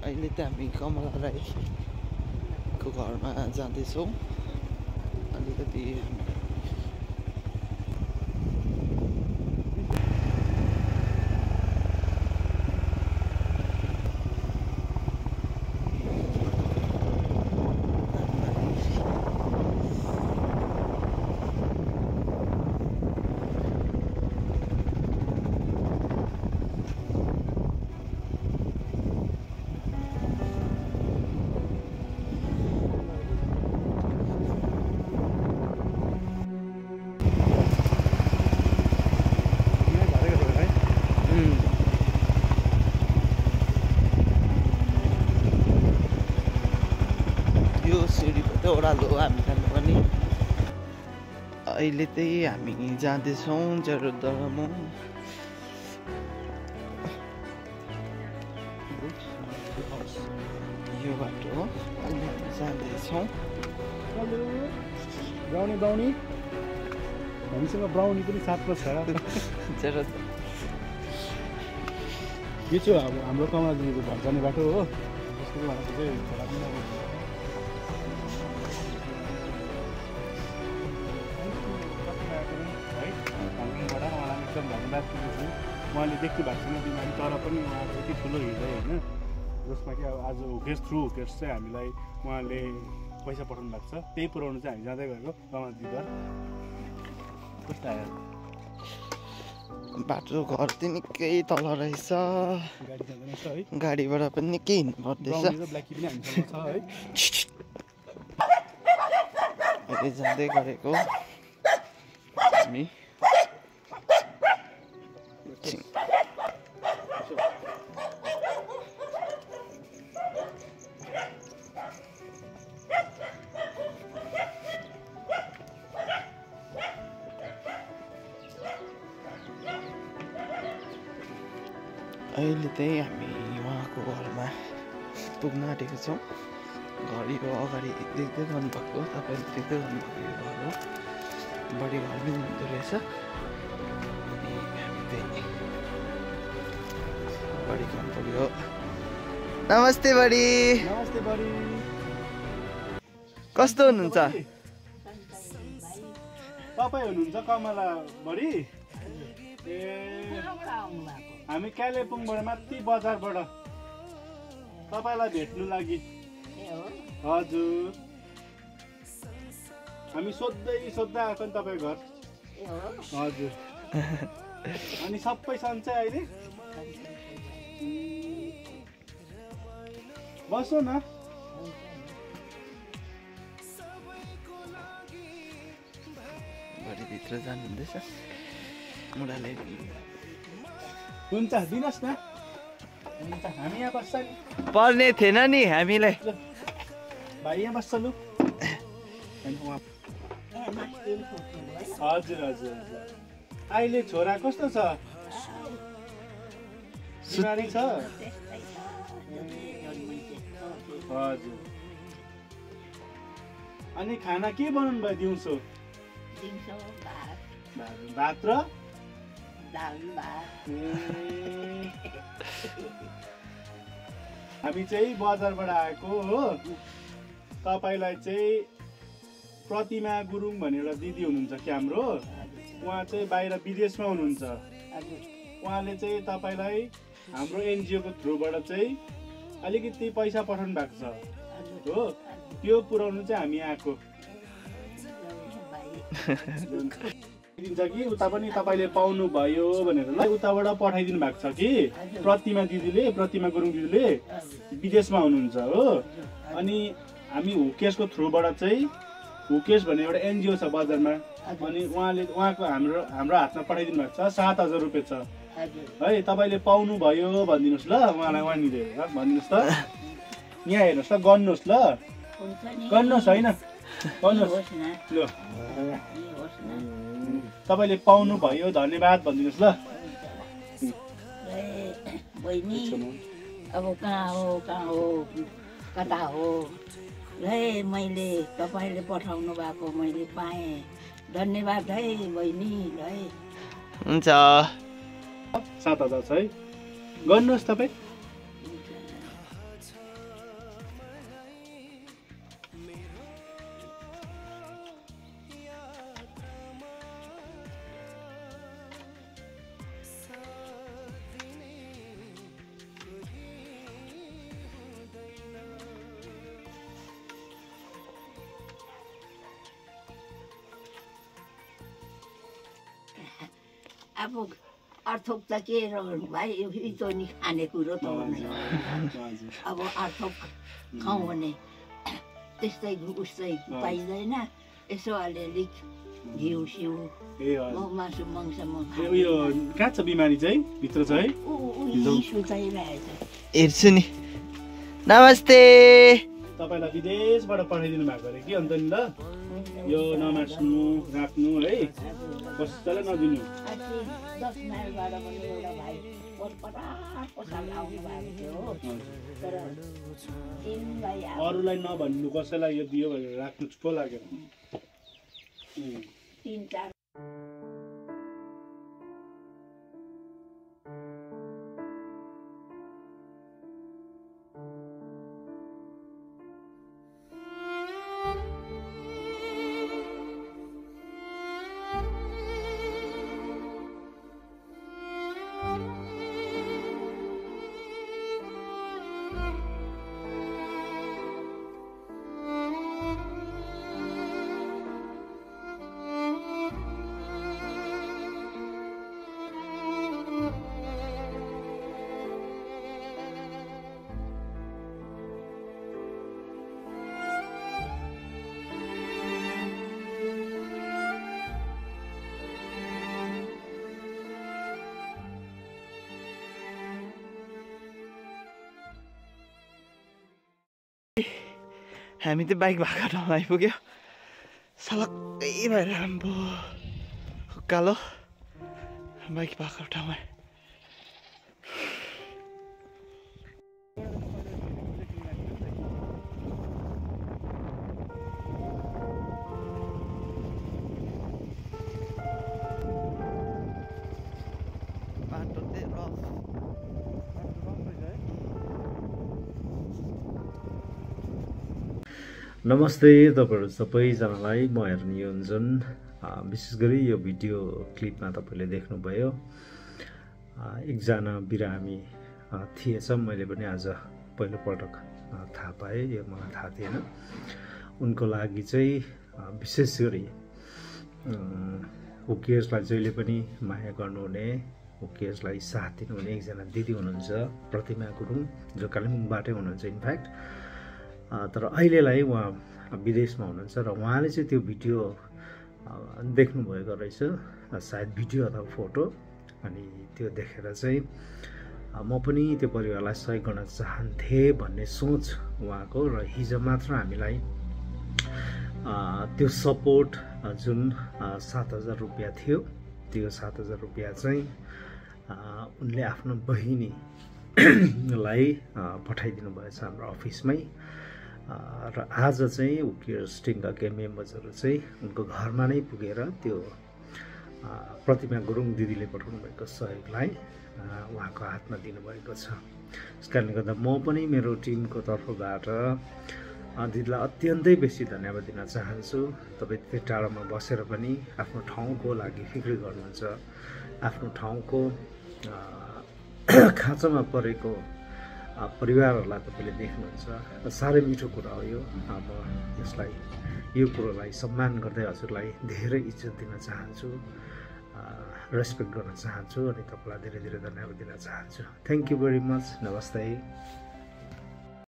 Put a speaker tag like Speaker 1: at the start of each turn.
Speaker 1: अहिले त हामी कमला राईको घरमा जाँदैछौँ। अलिकति ओह्रालो हामीलाई पनि अहिले चाहिँ हामी जाँदैछौँ जरदरामा। यो बाटो हो, अहिले हामी जाँदैछौँ।
Speaker 2: ब्राउनी ब्राउनी हामीसँग ब्राउनी पनि साथमा छ। यो चाहिँ अब हाम्रो कमला दिदीको घर जाने बाटो हो। त्यसको बाटो चाहिँ धन्यवाद दिन्छु। उहाँले देख्नु भएको छैन बिमारी, तर पनि उहाँको यति ठुलो हृदय होइन, जसमा कि अब आज हुकेस थ्रु हुकेस चाहिँ हामीलाई उहाँले पैसा पठाउनु भएको छ। त्यही पुऱ्याउनु चाहिँ हामी जाँदै गएको कमला दिदीघर। कस्तो आयो
Speaker 1: बाटो? घर चाहिँ निकै तल रहेछ, गाडीबाट पनि निकै हिँड्नु पर्दैछ। अहिले जाँदै गरेको हामी अहिले चाहिँ हामी उहाँको घरमा पुग्न आँटेको छौँ। घर यो अगाडि देख्दै गर्नुभएको, तपाईँले देख्दै गर्नुभएको यो घर हो। बढी घर पनि हुँदो रहेछ। अनि हामी चाहिँ बढी काम पऱ्यो। नमस्ते बडी।
Speaker 2: नमस्ते बडी।
Speaker 1: कस्तो हुनुहुन्छ?
Speaker 2: तपाईँ हुनुहुन्छ कमला बडी? ए हामी कालेबुङबाट माथि बजारबाट तपाईँलाई भेट्नु लागि। हजुर, हामी सोध्दै आएको नि तपाईँको घर। हजुर, अनि सबै सन्चै अहिले? बस्नु न।
Speaker 1: भित्र जानुहुँदैछ मुढाले।
Speaker 2: हुन्छ, दिनुहोस् न। हुन्छ, हामी यहाँ बस्छ नि।
Speaker 1: पर्ने थिएन नि हामीलाई।
Speaker 2: भाइ यहाँ बस्छ लु। हजुर हजुर। अहिले छोरा कस्तो छ? बिमारी छ? हजुर। अनि खाना के बनाउनु भयो दिउँसो? भात र हामी चाहिँ बजारबाट आएको हो। तपाईँलाई चाहिँ प्रतिमा गुरुङ भन्ने एउटा दिदी हुनुहुन्छ कि हाम्रो, उहाँ चाहिँ बाहिर विदेशमा हुनुहुन्छ। उहाँले चाहिँ तपाईँलाई हाम्रो एनजिओको थ्रुबाट चाहिँ अलिकति पैसा पठाउनु भएको छ हो। त्यो पुऱ्याउनु चाहिँ हामी आएको। दिन्छ कि उता पनि तपाईँले पाउनु भयो भनेर ल उताबाट पठाइदिनु भएको छ कि प्रतिमा दिदीले, प्रतिमा गुरुङ दिदीले विदेशमा हुनुहुन्छ हो। अनि हामी हुकेसको थ्रुबाट चाहिँ, हुकेस भन्ने एउटा एनजिओ छ बजारमा, अनि उहाँले उहाँको हाम्रो हातमा पठाइदिनु भएको छ। 7,000 रुपियाँ छ है। तपाईँले पाउनु भयो भनिदिनुहोस् ल उहाँलाई। वहाँनिर भनिदिनुहोस् त, यहाँ हेर्नुहोस् ल, गर्नुहोस् ल, गर्नुहोस् होइन, गर्नुहोस् ल। तपाईँले पाउनु भयो, धन्यवाद भनिदिनुहोस् ल।
Speaker 3: बहिनी अब कहाँ हो कता हो है, मैले तपाईँले पठाउनु भएको मैले पाएँ। धन्यवाद है बहिनी है।
Speaker 1: हुन्छ।
Speaker 2: 7,000 छ है, गर्नुहोस् तपाईँ।
Speaker 3: अब अर्थोक त के रहनु भाइ यो त नि खाने कुरो त हो नै अब अर्थोक खाउँ भने त्यस्तै उस्तै पाइँदैन यसो अलिअलि घिउ सिउ मासु मङ्स
Speaker 2: यो कहाँ छ बिमारी चाहिँ भित्र चाहिँ
Speaker 3: सुताइरहेछ
Speaker 1: हेर्छु नि नमस्ते
Speaker 2: तपाईँलाई विदेशबाट पठाइदिनु भएको अरे कि अन्त नि ल यो नमार्नु राख्नु है कसैलाई नदिनु
Speaker 3: 10 माइलबाट पनि एउटा भाइ पटपटाको साल आउनु भएको थियो हो तर तिनलाई
Speaker 2: अरूलाई नभन्नु कसैलाई यो दियो भनेर राख्नु पो लाग्यो
Speaker 3: 3-4
Speaker 1: हामी त बाइक भएको ठाउँमा आइपुग्यो सलक्कै भएर आम्बो उकालो बाइक भएको ठाउँमा बाटो चाहिँ रफ
Speaker 4: नमस्ते तपाईहरु सबैजनालाई म हेर्नियोन्जन विशेष गरी यो भिडियो क्लिपमा तपाईले देख्नुभयो एकजना बिरामी थिएछ मैले पनि आज पहिलो पटक थाहा पाएँ यो मलाई थाहा थिएन उनको लागि चाहिँ विशेष गरी हुकेयर्सलाई जहिले पनि माया गर्नुहुने हुकेयर्सलाई साथ दिनुहुने एकजना दिदी हुनुहुन्छ प्रतिमा गुरुङ जो कालिम्पोङबाटै हुनुहुन्छ इनफ्याक्ट तर अहिलेलाई उहाँ विदेशमा हुनुहुन्छ र उहाँले चाहिँ त्यो भिडियो देख्नुभएको रहेछ सायद भिडियो अथवा फोटो अनि त्यो देखेर चाहिँ म पनि त्यो परिवारलाई सहयोग गर्न चाहन्थेँ भन्ने सोच उहाँको र हिजो मात्र हामीलाई त्यो सपोर्ट जुन 7,000 रुपियाँ थियो त्यो 7,000 रुपियाँ चाहिँ उनले आफ्नो बहिनीलाई पठाइदिनु भएछ हाम्रो अफिसमै र आज चाहिँ हुकेयर्स टिमका मेम्बर्सहरू चाहिँ उनको घरमा नै पुगेर त्यो प्रतिमा गुरुङ दिदीले पठाउनु भएको सहयोगलाई उहाँको हातमा दिनुभएको छ। त्यस कारणले गर्दा म पनि मेरो टिमको तर्फबाट दिदीलाई अत्यन्तै बेसी धन्यवाद दिन चाहन्छु। तपाईँ त्यति टाढोमा बसेर पनि आफ्नो ठाउँको लागि फिक्र गर्नुहुन्छ, आफ्नो ठाउँको खाँचामा परेको परिवारहरूलाई तपाईँले देख्नुहुन्छ। साह्रै मिठो कुरा हो यो। अब यसलाई यो कुरोलाई सम्मान गर्दै हजुरलाई धेरै इज्जत दिन चाहन्छु, रेस्पेक्ट गर्न चाहन्छु अनि तपाईँलाई धेरै धेरै धन्यवाद दिन चाहन्छु। Thank you very much. नमस्ते।